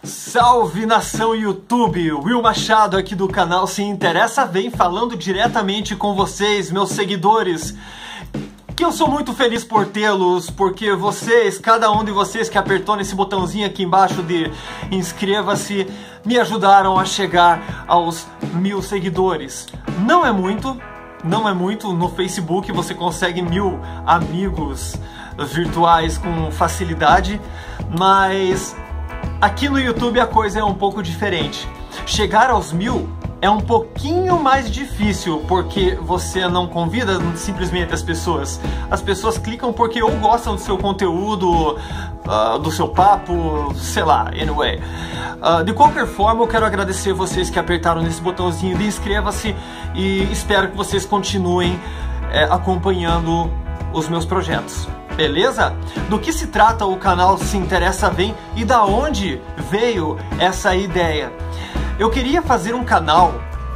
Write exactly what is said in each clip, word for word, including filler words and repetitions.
Salve nação YouTube, Will Machado aqui do canal Se Interessa Vem falando diretamente com vocês, meus seguidores. Que eu sou muito feliz por tê-los, porque vocês, cada um de vocês que apertou nesse botãozinho aqui embaixo de inscreva-se, me ajudaram a chegar aos mil seguidores. Não é muito, não é muito, no Facebook você consegue mil amigos virtuais com facilidade, mas aqui no YouTube a coisa é um pouco diferente. Chegar aos mil é um pouquinho mais difícil, porque você não convida simplesmente as pessoas. As pessoas clicam porque ou gostam do seu conteúdo, uh, do seu papo, sei lá, anyway. Uh, de qualquer forma, eu quero agradecer vocês que apertaram nesse botãozinho de inscreva-se e espero que vocês continuem é, acompanhando os meus projetos. Beleza? Do que se trata o canal Se Interessa Vem e da onde veio essa ideia? Eu queria fazer um canal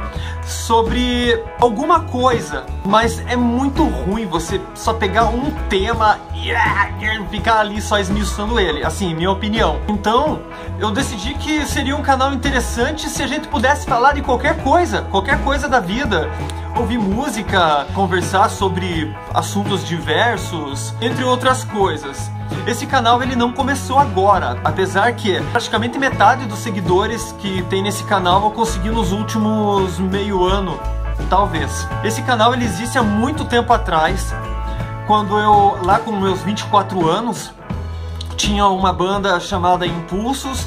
sobre alguma coisa, mas é muito ruim você só pegar um tema e ficar ali só esmiuçando ele, assim, minha opinião. Então, eu decidi que seria um canal interessante se a gente pudesse falar de qualquer coisa, qualquer coisa da vida. Ouvir música, conversar sobre assuntos diversos, entre outras coisas. Esse canal ele não começou agora, apesar que praticamente metade dos seguidores que tem nesse canal eu consegui nos últimos meio ano, talvez. Esse canal ele existe há muito tempo atrás, quando eu, lá com meus vinte e quatro anos, tinha uma banda chamada Impulsos,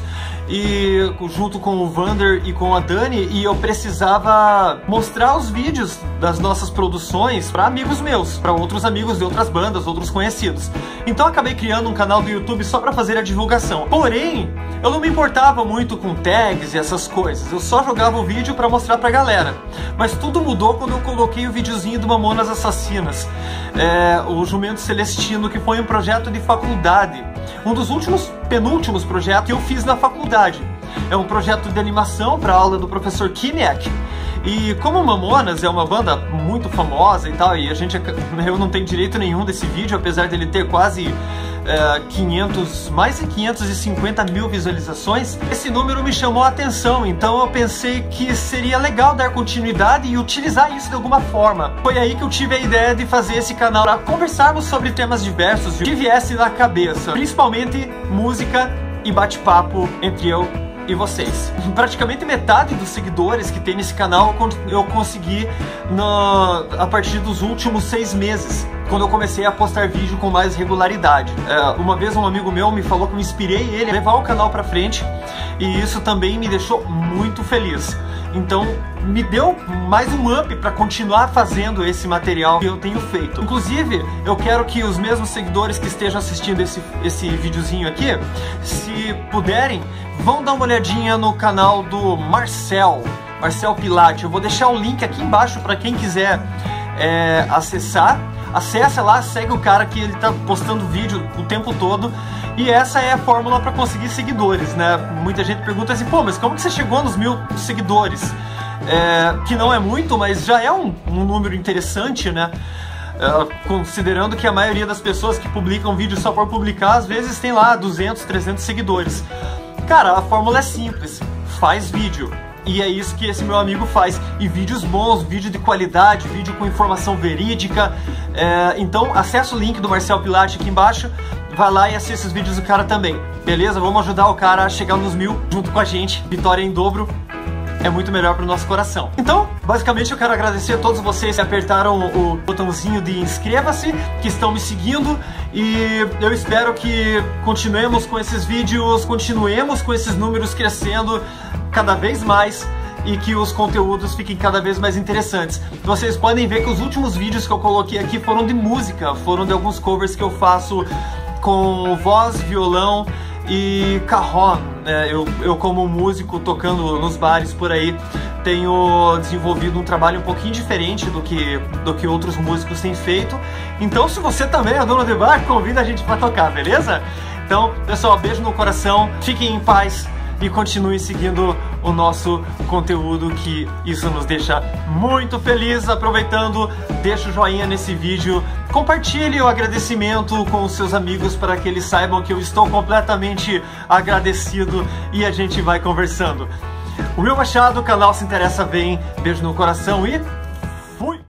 e junto com o Vander e com a Dani, e eu precisava mostrar os vídeos das nossas produções para amigos meus, para outros amigos de outras bandas, outros conhecidos. Então acabei criando um canal do YouTube só para fazer a divulgação. Porém, eu não me importava muito com tags e essas coisas, eu só jogava o vídeo para mostrar pra galera. Mas tudo mudou quando eu coloquei o videozinho do Mamonas Assassinas, é, o Jumento Celestino, que foi um projeto de faculdade. Um dos últimos, penúltimos projetos que eu fiz na faculdade. É um projeto de animação para aula do professor Kiniak. E como o Mamonas é uma banda muito famosa e tal, e a gente, eu não tenho direito nenhum desse vídeo, apesar dele ter quase é, quinhentos, mais de quinhentos e cinquenta mil visualizações, esse número me chamou a atenção, então eu pensei que seria legal dar continuidade e utilizar isso de alguma forma. Foi aí que eu tive a ideia de fazer esse canal para conversarmos sobre temas diversos que viesse na cabeça, principalmente música e bate-papo entre eu e vocês. Praticamente metade dos seguidores que tem nesse canal eu consegui no, a partir dos últimos seis meses, quando eu comecei a postar vídeo com mais regularidade. É, uma vez um amigo meu me falou que eu inspirei ele a levar o canal pra frente, e isso também me deixou muito feliz. Então me deu mais um up para continuar fazendo esse material que eu tenho feito. Inclusive, eu quero que os mesmos seguidores que estejam assistindo esse, esse videozinho aqui, se puderem, vão dar uma olhadinha no canal do Marcel, Marcel Pilate. Eu vou deixar o link aqui embaixo para quem quiser é, acessar. Acessa lá, segue o cara que ele tá postando vídeo o tempo todo. E essa é a fórmula para conseguir seguidores, né? Muita gente pergunta assim, pô, mas como que você chegou nos mil seguidores? É, que não é muito, mas já é um, um número interessante, né? É, considerando que a maioria das pessoas que publicam vídeo só por publicar, às vezes tem lá duzentos, trezentos seguidores. Cara, a fórmula é simples, faz vídeo. E é isso que esse meu amigo faz. E vídeos bons, vídeo de qualidade, vídeo com informação verídica. É, então acessa o link do Marcel Pilate aqui embaixo, vai lá e assista os vídeos do cara também. Beleza? Vamos ajudar o cara a chegar nos mil junto com a gente. Vitória em dobro é muito melhor para o nosso coração. Então, basicamente eu quero agradecer a todos vocês que apertaram o botãozinho de inscreva-se, que estão me seguindo, e eu espero que continuemos com esses vídeos, continuemos com esses números crescendo cada vez mais e que os conteúdos fiquem cada vez mais interessantes. Vocês podem ver que os últimos vídeos que eu coloquei aqui foram de música, foram de alguns covers que eu faço com voz, violão e cajon. É, eu, eu como músico tocando nos bares por aí, tenho desenvolvido um trabalho um pouquinho diferente do que, do que outros músicos têm feito. Então se você também é dono de bar, convida a gente para tocar, beleza? Então, pessoal, beijo no coração, fiquem em paz e continue seguindo o nosso conteúdo, que isso nos deixa muito feliz. Aproveitando, deixa o joinha nesse vídeo, compartilhe o agradecimento com os seus amigos para que eles saibam que eu estou completamente agradecido e a gente vai conversando. O Will Machado, o canal Se Interessa Vem. Beijo no coração e fui!